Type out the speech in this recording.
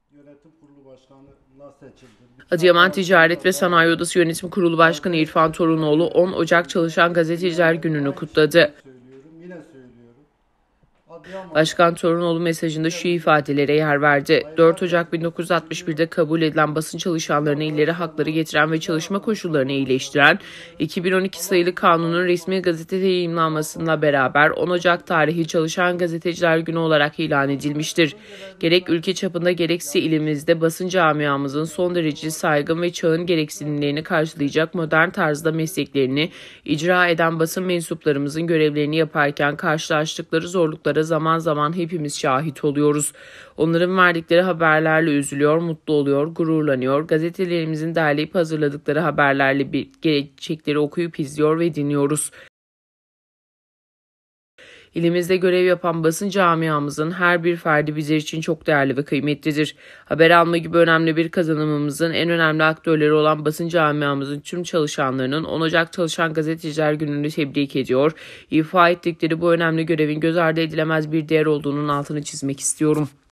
Yönetim Kurulu Başkanı'na seçildim. Adıyaman Ticaret ve Sanayi Odası Yönetim Kurulu Başkanı İrfan Torunoğlu 10 Ocak Çalışan Gazeteciler Günü'nü kutladı. Yine söylüyorum. Adıyaman Başkan Torunoğlu mesajında şu ifadelere yer verdi. 4 Ocak 1961'de kabul edilen basın çalışanlarına illeri hakları getiren ve çalışma koşullarını iyileştiren 2012 sayılı kanunun resmi gazetede yayımlanmasıyla beraber 10 Ocak tarihi Çalışan Gazeteciler Günü olarak ilan edilmiştir. Gerek ülke çapında gerekse ilimizde basın camiamızın son derece saygın ve çağın gereksinimlerini karşılayacak modern tarzda mesleklerini icra eden basın mensuplarımızın görevlerini yaparken karşılaştıkları zorluklara zaman zaman hepimiz şahit oluyoruz. Onların verdikleri haberlerle üzülüyor, mutlu oluyor, gururlanıyor. Gazetelerimizin derleyip hazırladıkları haberlerle gerçekleri okuyup izliyor ve dinliyoruz. İlimizde görev yapan basın camiamızın her bir ferdi bizler için çok değerli ve kıymetlidir. Haber alma gibi önemli bir kazanımımızın en önemli aktörleri olan basın camiamızın tüm çalışanlarının 10 Ocak Çalışan Gazeteciler Günü'nü tebrik ediyor. İfa ettikleri bu önemli görevin göz ardı edilemez bir değer olduğunun altını çizmek istiyorum.